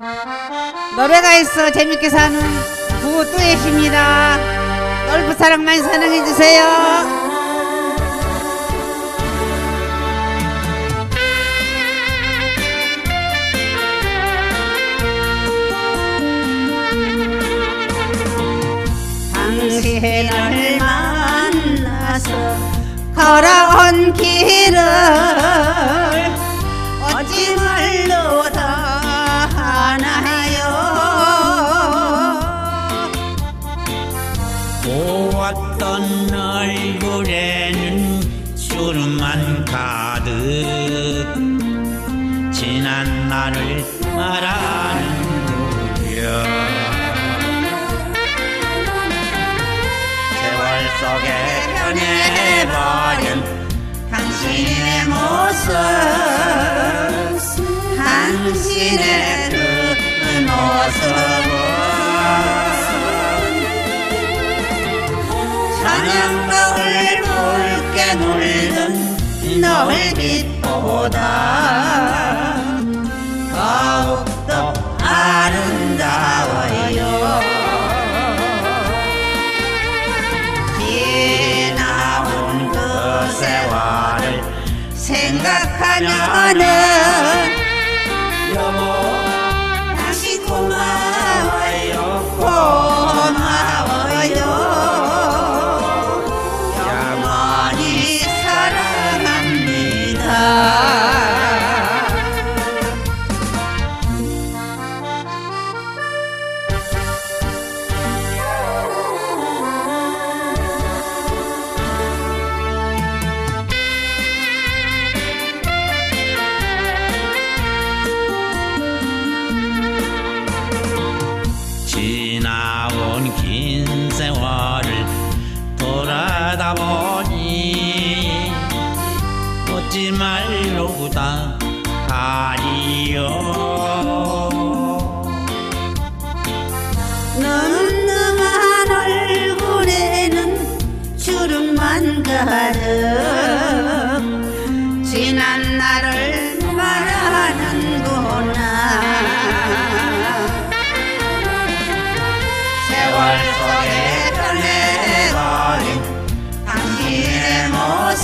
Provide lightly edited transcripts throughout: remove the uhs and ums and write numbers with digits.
노래가 있어 재밌게 사는 부부 듀엣입니다. 넓은 사랑 많이 사랑해주세요. 당신을 만나서 걸어온 길을 어찌 말로 다 하나요. 보았던 얼굴에는 주름만 가득 지난 날을 말하는구려. 속에 변해버린 당신의 모습, 당신의 그 모습은 저녁 노을 붉게 물든 노을빛보다 더욱더 아름다워요. 세월을 생각하면은 여보 다시 고마워요. 고마워요. 영원히 사랑합니다. 지나온 긴 세월을 돌아다 보니 어찌 말로 다 하리요. 늠름한 얼굴에는 주름만 가득 지난 날을 말하는구나. 세월 속에 변해버린 당신의 모습,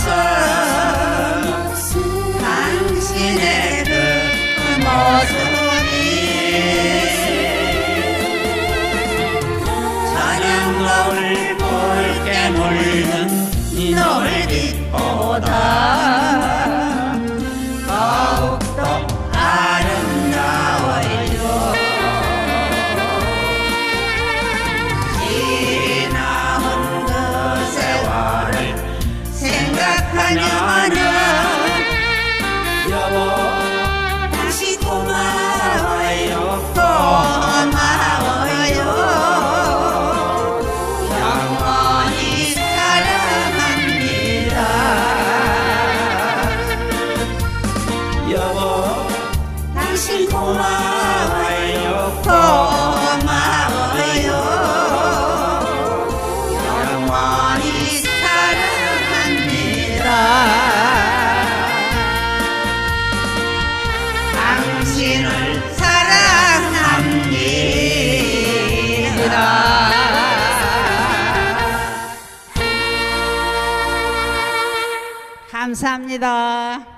당신의 그 모습이 저녁 노을 붉게 물든 노을빛보다 더욱더 아름다워요. 생각하면은 여보 다시 고마워요. 고마워요. 영원히 사랑합니다. 여보 당신 고마워요. 고마워요. 영원히 당신을 사랑합니다. 감사합니다.